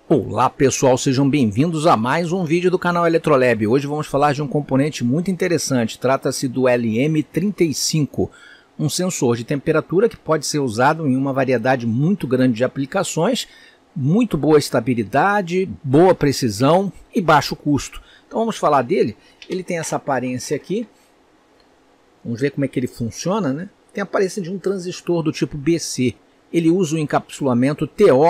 Olá pessoal, sejam bem-vindos a mais um vídeo do canal Eletrolab. Hoje vamos falar de um componente muito interessante, trata-se do LM35, um sensor de temperatura que pode ser usado em uma variedade muito grande de aplicações, muito boa estabilidade, boa precisão e baixo custo. Então vamos falar dele. Ele tem essa aparência aqui, vamos ver como é que ele funciona, né? Tem a aparência de um transistor do tipo BC, ele usa o encapsulamento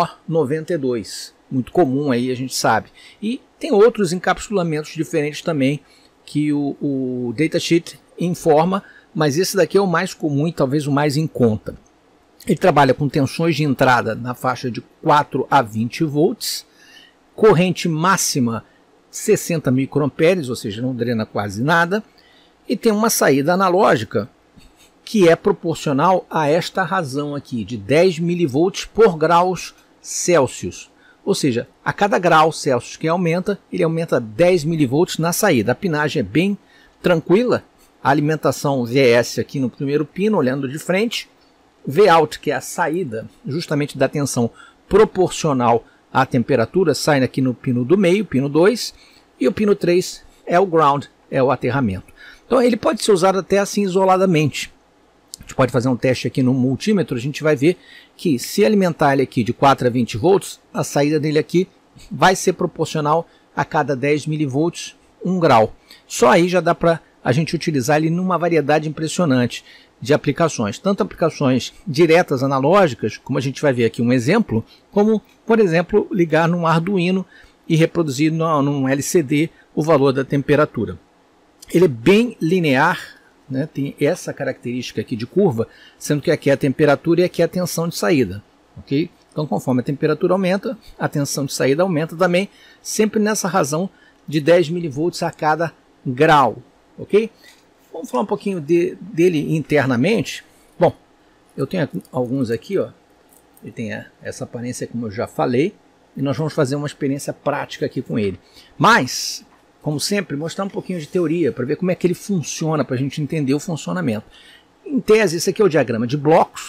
TO92. Muito comum aí, a gente sabe. E tem outros encapsulamentos diferentes também que o datasheet informa, mas esse daqui é o mais comum e talvez o mais em conta. Ele trabalha com tensões de entrada na faixa de 4 a 20 volts, corrente máxima 60 microamperes, ou seja, não drena quase nada, e tem uma saída analógica que é proporcional a esta razão aqui, de 10 milivolts por graus Celsius. Ou seja, a cada grau Celsius que aumenta, ele aumenta 10 milivolts na saída. A pinagem é bem tranquila. A alimentação VS aqui no primeiro pino, olhando de frente. Vout, que é a saída justamente da tensão proporcional à temperatura, sai aqui no pino do meio, pino 2. E o pino 3 é o ground, é o aterramento. Então ele pode ser usado até assim isoladamente. A gente pode fazer um teste aqui no multímetro, a gente vai ver que se alimentar ele aqui de 4 a 20 volts, a saída dele aqui vai ser proporcional a cada 10 milivolts, 1 grau. Só aí já dá para a gente utilizar ele numa variedade impressionante de aplicações. Tanto aplicações diretas analógicas, como a gente vai ver aqui um exemplo, como, por exemplo, ligar num Arduino e reproduzir num LCD o valor da temperatura. Ele é bem linear, né? Tem essa característica aqui de curva, sendo que aqui é a temperatura e aqui é a tensão de saída, ok? Então, conforme a temperatura aumenta, a tensão de saída aumenta também, sempre nessa razão de 10 milivolts a cada grau, ok? Vamos falar um pouquinho dele internamente. Bom, eu tenho alguns aqui, ó. Ele tem essa aparência, como eu já falei, e nós vamos fazer uma experiência prática aqui com ele. Mas, como sempre, mostrar um pouquinho de teoria para ver como é que ele funciona, para a gente entender o funcionamento. Em tese, esse aqui é o diagrama de blocos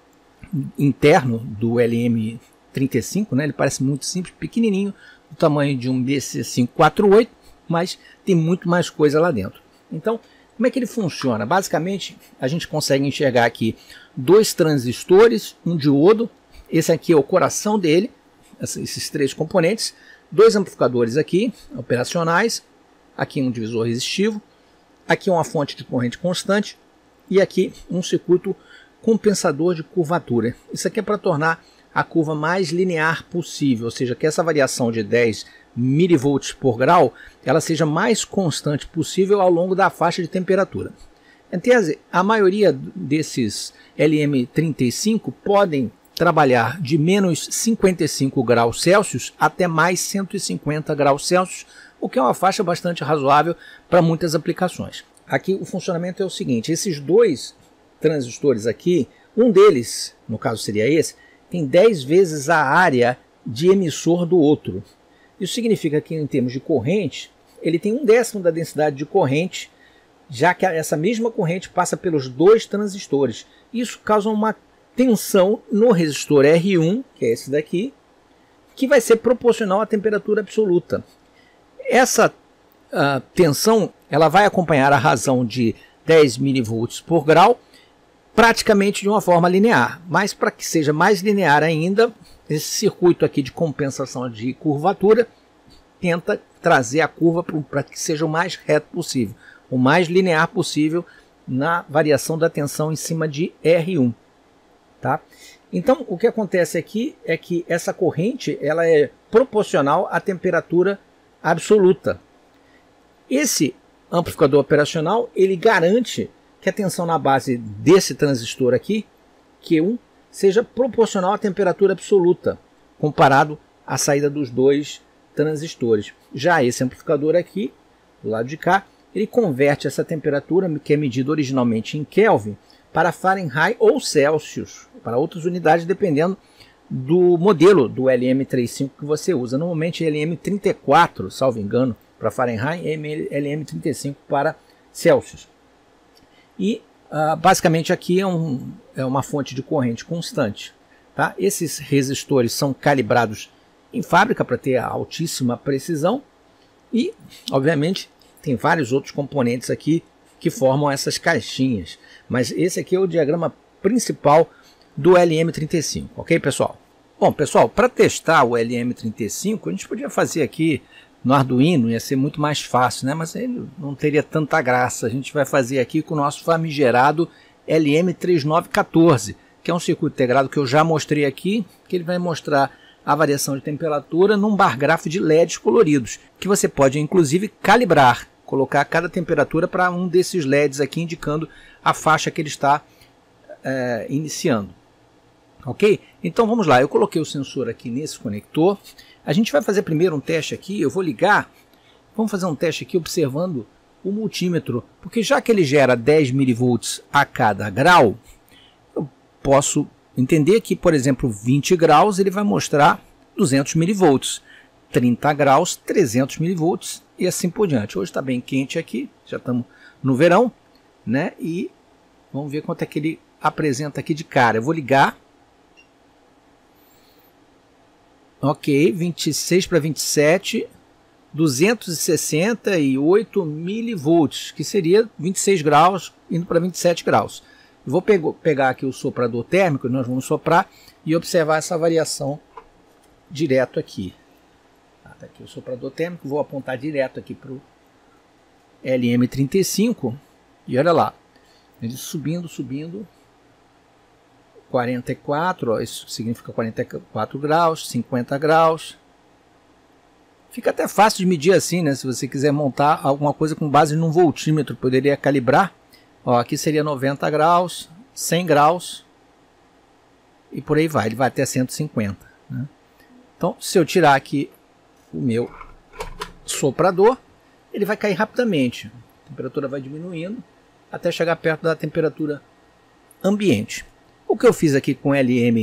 interno do LM35, né? Ele parece muito simples, pequenininho, do tamanho de um BC548, mas tem muito mais coisa lá dentro. Então, como é que ele funciona? Basicamente, a gente consegue enxergar aqui dois transistores, um diodo, esse aqui é o coração dele, esses três componentes, dois amplificadores aqui, operacionais, aqui um divisor resistivo, aqui uma fonte de corrente constante e aqui um circuito compensador de curvatura. Isso aqui é para tornar a curva mais linear possível, ou seja, que essa variação de 10 milivolts por grau ela seja mais constante possível ao longo da faixa de temperatura. Em tese, a maioria desses LM35 podem trabalhar de menos 55 graus Celsius até mais 150 graus Celsius, o que é uma faixa bastante razoável para muitas aplicações. Aqui o funcionamento é o seguinte, esses dois transistores aqui, um deles, no caso seria esse, tem 10 vezes a área de emissor do outro. Isso significa que em termos de corrente, ele tem 1/10 da densidade de corrente, já que essa mesma corrente passa pelos dois transistores. Isso causa uma tensão no resistor R1, que é esse daqui, que vai ser proporcional à temperatura absoluta. Essa tensão ela vai acompanhar a razão de 10 milivolts por grau, praticamente de uma forma linear. Mas para que seja mais linear ainda, esse circuito aqui de compensação de curvatura tenta trazer a curva para que seja o mais reto possível, o mais linear possível na variação da tensão em cima de R1. Tá? Então, o que acontece aqui é que essa corrente ela é proporcional à temperatura absoluta. Esse amplificador operacional ele garante que a tensão na base desse transistor aqui, Q1, seja proporcional à temperatura absoluta, comparado à saída dos dois transistores. Já esse amplificador aqui, do lado de cá, ele converte essa temperatura, que é medida originalmente em Kelvin, para Fahrenheit ou Celsius, para outras unidades, dependendo do modelo do LM35 que você usa. Normalmente LM34, salvo engano, para Fahrenheit, e LM35 para Celsius. E basicamente aqui é uma fonte de corrente constante. Tá? Esses resistores são calibrados em fábrica para ter a altíssima precisão. E, obviamente, tem vários outros componentes aqui que formam essas caixinhas. Mas esse aqui é o diagrama principal do LM35, ok, pessoal? Bom, pessoal, para testar o LM35, a gente podia fazer aqui no Arduino, ia ser muito mais fácil, né? Mas ele não teria tanta graça. A gente vai fazer aqui com o nosso famigerado LM3914, que é um circuito integrado que eu já mostrei aqui, que ele vai mostrar a variação de temperatura num bar gráfico de LEDs coloridos, que você pode inclusive calibrar, colocar cada temperatura para um desses LEDs aqui, indicando a faixa que ele está iniciando. Ok? Então vamos lá, eu coloquei o sensor aqui nesse conector. A gente vai fazer primeiro um teste aqui, eu vou ligar, vamos fazer um teste aqui observando o multímetro, porque já que ele gera 10 mV a cada grau, eu posso entender que, por exemplo, 20 graus ele vai mostrar 200 mV, 30 graus 300 mV e assim por diante. Hoje está bem quente aqui, já estamos no verão, né? E vamos ver quanto é que ele apresenta aqui de cara. Eu vou ligar. Ok, 26 para 27, 268 milivolts, que seria 26 graus indo para 27 graus. Eu vou pegar aqui o soprador térmico, nós vamos soprar e observar essa variação direto aqui. Tá aqui o soprador térmico, vou apontar direto aqui para o LM35 e olha lá, ele subindo, 44, ó, isso significa 44 graus, 50 graus. Fica até fácil de medir assim, né? Se você quiser montar alguma coisa com base num voltímetro, poderia calibrar. Ó, aqui seria 90 graus, 100 graus e por aí vai, ele vai até 150. Né? Então, se eu tirar aqui o meu soprador, ele vai cair rapidamente. A temperatura vai diminuindo até chegar perto da temperatura ambiente. O que eu fiz aqui com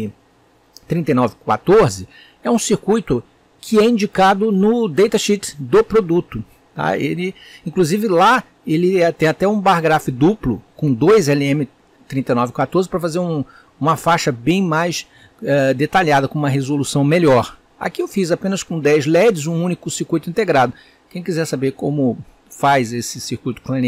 LM3914 é um circuito que é indicado no datasheet do produto. Tá? Ele, inclusive lá, ele tem até um bar graph duplo com dois LM3914 para fazer uma faixa bem mais detalhada, com uma resolução melhor. Aqui eu fiz apenas com 10 LEDs, um único circuito integrado. Quem quiser saber como faz esse circuito com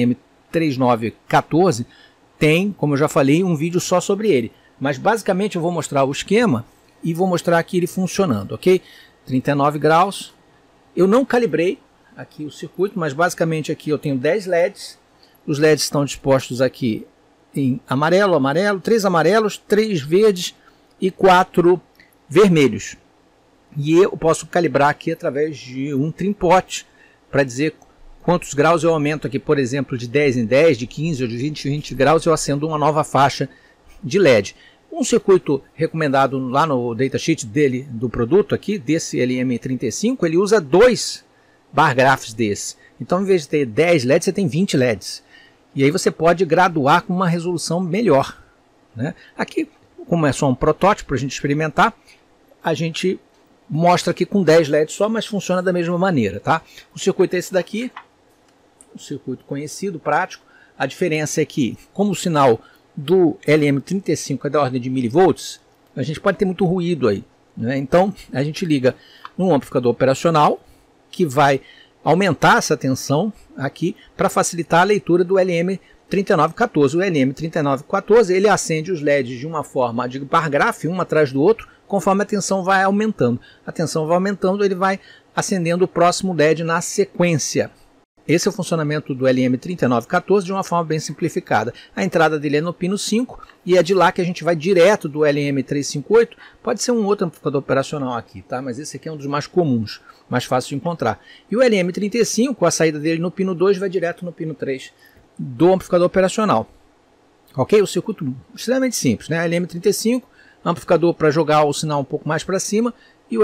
LM3914, tem, como eu já falei, um vídeo só sobre ele. Mas basicamente eu vou mostrar o esquema e vou mostrar aqui ele funcionando, ok? 39 graus. Eu não calibrei aqui o circuito, mas basicamente aqui eu tenho 10 LEDs. Os LEDs estão dispostos aqui em amarelo, 3 amarelos, 3 verdes e 4 vermelhos. E eu posso calibrar aqui através de um trim-pot para dizer quantos graus eu aumento aqui, por exemplo, de 10 em 10, de 15 ou de 20 em 20 graus, eu acendo uma nova faixa de LED. Um circuito recomendado lá no datasheet do produto aqui, desse LM35, ele usa 2 bar graphs desse. Então, em vez de ter 10 LEDs, você tem 20 LEDs. E aí você pode graduar com uma resolução melhor. Né? Aqui, como é só um protótipo para a gente experimentar, a gente mostra aqui com 10 LEDs só, mas funciona da mesma maneira. Tá? O circuito é esse daqui, um circuito conhecido, prático. A diferença é que, como o sinal do LM35 é da ordem de milivolts, a gente pode ter muito ruído aí. Né? Então, a gente liga um amplificador operacional que vai aumentar essa tensão aqui para facilitar a leitura do LM3914. O LM3914 ele acende os LEDs de uma forma de bar graph, um atrás do outro, conforme a tensão vai aumentando. A tensão vai aumentando, ele vai acendendo o próximo LED na sequência. Esse é o funcionamento do LM3914 de uma forma bem simplificada. A entrada dele é no pino 5 e é de lá que a gente vai direto do LM358. Pode ser um outro amplificador operacional aqui, tá? Mas esse aqui é um dos mais comuns, mais fácil de encontrar. E o LM35, a saída dele no pino 2 vai direto no pino 3 do amplificador operacional. Ok? O circuito extremamente simples, né? LM35, amplificador para jogar o sinal um pouco mais para cima, e o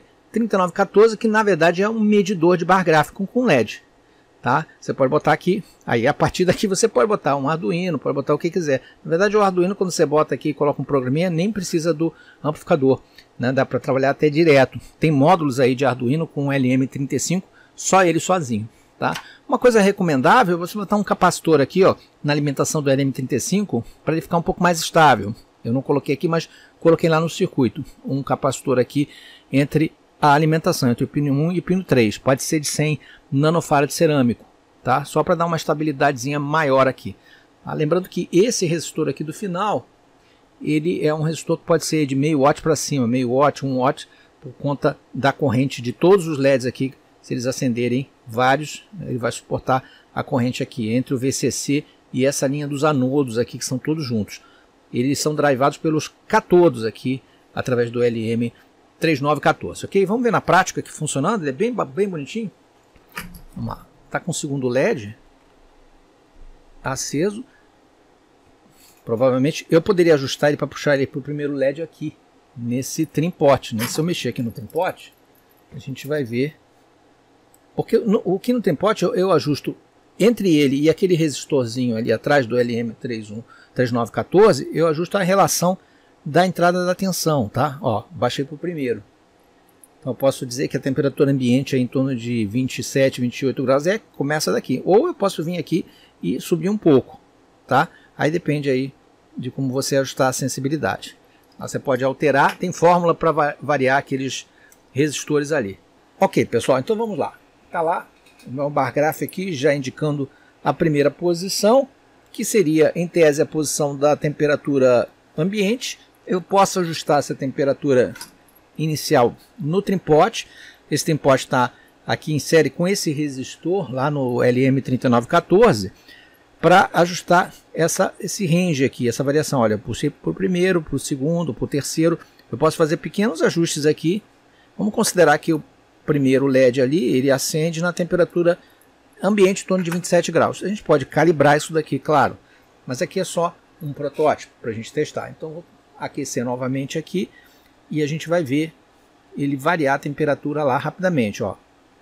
LM3914, que na verdade é um medidor de bar gráfico com LED. Tá? Você pode botar aqui, aí a partir daqui você pode botar um Arduino, pode botar o que quiser. Na verdade o Arduino, quando você bota aqui e coloca um programinha, nem precisa do amplificador, né? Dá para trabalhar até direto. Tem módulos aí de Arduino com LM35, só ele sozinho. Tá? Uma coisa recomendável é você botar um capacitor aqui, ó, na alimentação do LM35 para ele ficar um pouco mais estável. Eu não coloquei aqui, mas coloquei lá no circuito um capacitor aqui entre a alimentação entre o pino 1 e o pino 3. Pode ser de 100 nanofarad cerâmico, tá? Só para dar uma estabilidadezinha maior aqui. Tá? Lembrando que esse resistor aqui do final, ele é um resistor que pode ser de meio watt para cima, meio watt, 1 watt, por conta da corrente de todos os LEDs aqui. Se eles acenderem vários, ele vai suportar a corrente aqui entre o VCC e essa linha dos anodos aqui, que são todos juntos. Eles são drivados pelos catodos aqui, através do LM3914, ok? Vamos ver na prática aqui funcionando, ele é bem bonitinho. Vamos lá, tá com o segundo LED aceso. Provavelmente eu poderia ajustar ele para puxar ele para o primeiro LED aqui, nesse trim-pot, né? Se eu mexer aqui no trim-pot, a gente vai ver. Porque o que no trim-pot eu ajusto entre ele e aquele resistorzinho ali atrás do LM3914, eu ajusto a relação da entrada da tensão, tá? Ó, baixei para o primeiro. Então eu posso dizer que a temperatura ambiente é em torno de 27, 28 graus, começa daqui. Ou eu posso vir aqui e subir um pouco, tá? Aí depende aí de como você ajustar a sensibilidade. Você pode alterar, tem fórmula para variar aqueles resistores ali. Ok, pessoal, então vamos lá. Está lá o meu bar gráfico aqui já indicando a primeira posição, que seria em tese a posição da temperatura ambiente. Eu posso ajustar essa temperatura inicial no trim-pot. Esse trim-pot está aqui em série com esse resistor lá no LM3914 para ajustar esse range aqui, essa variação. Olha, puxei para o primeiro, para o segundo, para o terceiro. Eu posso fazer pequenos ajustes aqui. Vamos considerar que o primeiro LED ali, ele acende na temperatura ambiente em torno de 27 graus. A gente pode calibrar isso daqui, claro, mas aqui é só um protótipo para a gente testar. Então vou aquecer novamente aqui e a gente vai ver ele variar a temperatura lá rapidamente. Ó,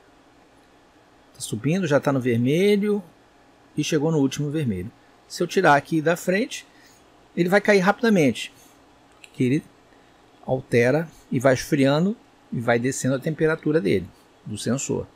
tá subindo, já está no vermelho e chegou no último vermelho. Se eu tirar aqui da frente, ele vai cair rapidamente, que ele altera e vai esfriando e vai descendo a temperatura dele, do sensor.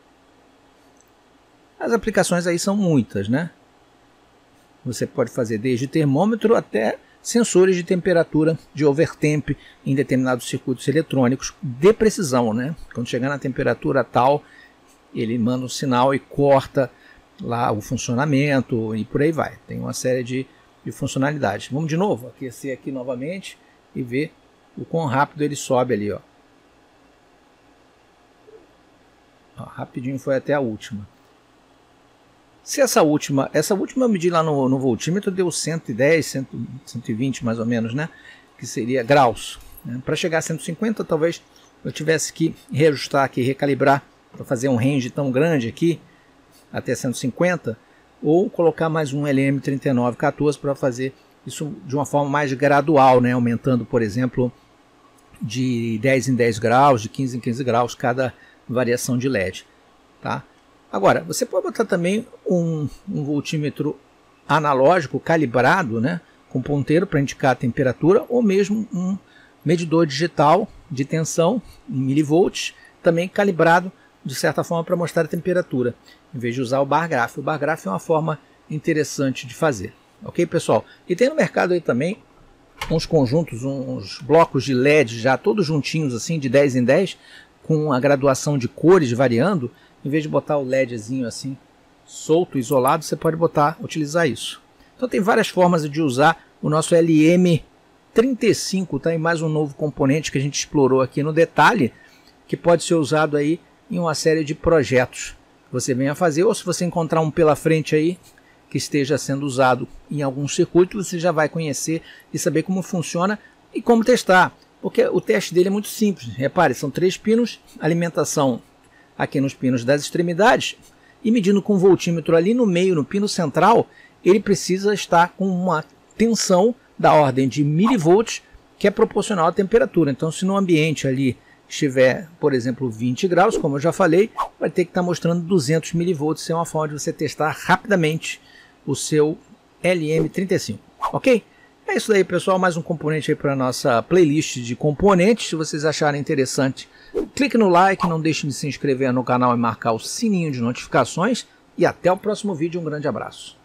As aplicações aí são muitas, né? Você pode fazer desde termômetro até sensores de temperatura de overtemp em determinados circuitos eletrônicos de precisão, né? Quando chegar na temperatura tal, ele manda um sinal e corta lá o funcionamento e por aí vai. Tem uma série de funcionalidades. Vamos de novo aquecer aqui novamente e ver o quão rápido ele sobe ali, ó. Rapidinho foi até a última. Se essa última eu medi lá no voltímetro, deu 110, 120 mais ou menos, né? Que seria graus. Né? Para chegar a 150, talvez eu tivesse que reajustar aqui, recalibrar, para fazer um range tão grande aqui, até 150, ou colocar mais um LM3914 para fazer isso de uma forma mais gradual, né? Aumentando, por exemplo, de 10 em 10 graus, de 15 em 15 graus, cada variação de LED, tá? Agora, você pode botar também um voltímetro analógico calibrado, né, com ponteiro para indicar a temperatura, ou mesmo um medidor digital de tensão em milivolts, também calibrado de certa forma para mostrar a temperatura, em vez de usar o bar gráfico. O bar gráfico é uma forma interessante de fazer, ok, pessoal? E tem no mercado aí também uns conjuntos, uns blocos de LED já todos juntinhos assim, de 10 em 10, com a graduação de cores variando. Em vez de botar o LEDzinho assim solto, isolado, você pode utilizar isso. Então tem várias formas de usar o nosso LM35, tá? E mais um novo componente que a gente explorou aqui no detalhe, que pode ser usado aí em uma série de projetos que você venha fazer, ou se você encontrar um pela frente aí que esteja sendo usado em algum circuito, você já vai conhecer e saber como funciona e como testar. Porque o teste dele é muito simples. Repare, são 3 pinos, alimentação aqui nos pinos das extremidades, e medindo com o voltímetro ali no meio, no pino central, ele precisa estar com uma tensão da ordem de milivolts, que é proporcional à temperatura. Então, se no ambiente ali estiver, por exemplo, 20 graus, como eu já falei, vai ter que estar mostrando 200 milivolts. Isso é uma forma de você testar rapidamente o seu LM35, ok? É isso daí, pessoal, mais um componente aí para a nossa playlist de componentes. Se vocês acharem interessante, clique no like, não deixe de se inscrever no canal e marcar o sininho de notificações. E até o próximo vídeo, um grande abraço.